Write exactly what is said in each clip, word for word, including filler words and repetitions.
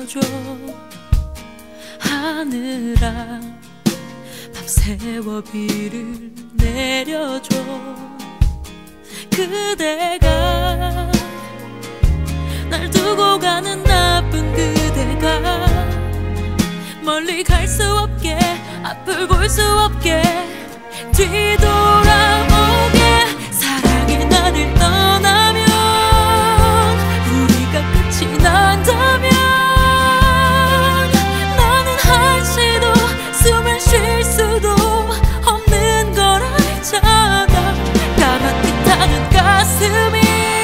내려줘. 하늘아 밤새워 비를 내려줘. 그대가 날 두고 가는 나쁜 그대가 멀리 갈 수 없게, 앞을 볼 수 없게 뒤돌아오게. 사랑이 나를 떠나면, 우리가 끝이 난다면 나는 한시도 숨을 쉴 수도 없는 걸 알잖아. 까맣게 타는 가슴이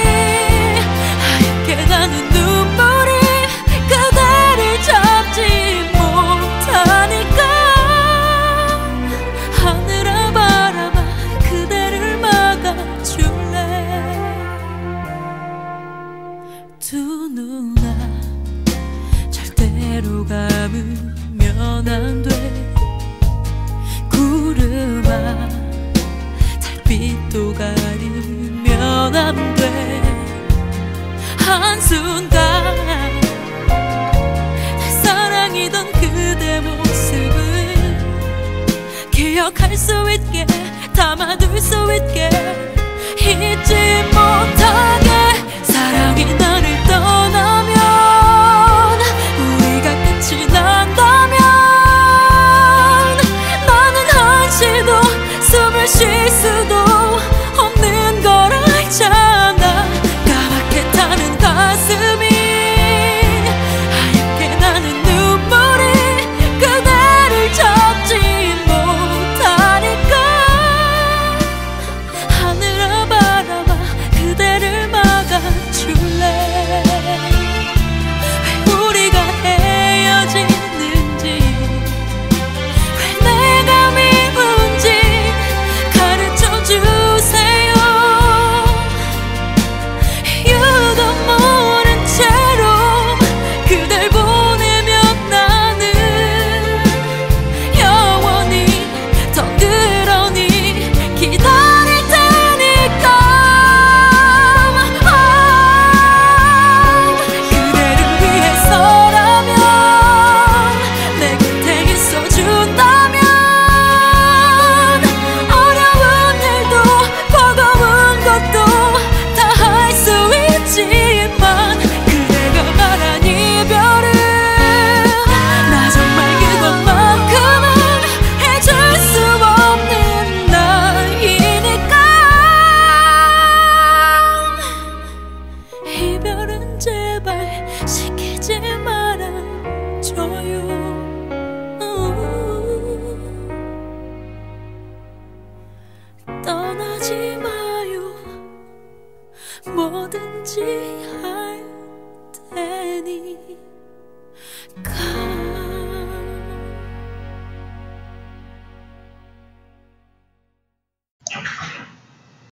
하얗게 가는 눈물이 그대를 잡지 못하니까. 하늘아 바람아 그대를 막아줄래. 두 누나 절대로 감으면 안 돼. 구름아 달빛도 가리면 안 돼. 한순간 날 사랑이던 그대 모습을 기억할 수 있게, 담아둘 수 있게, 잊지 못하게. 사랑이 나를 떠나면, 우리가 끝이 난다면 나는 한시도 숨을 쉴 수도 없는 걸 알잖아. 까맣게 타는 가슴이 하얗게 나는 눈물이 그대를 잡지 못하니까. 하늘아 바람아 그대를 막아줄래. 왜 우리가 헤어지는지, 왜 내가 미운지 가르쳐주세요. 유독 모른 채로 그댈 보내면 나는 영원히 덩그러니 기다릴 테니까. 아, 그대를 위해서라면, 내 곁에 있어준다면 어려운 일도 버거운 것도 다 할 수 있지만, 그대가 말한 이별은 나 정말 그것만큼은 해줄 수 없는 나이니까. 이별은 제발 시키지 말아줘요. 떠나지 마요. 뭐든지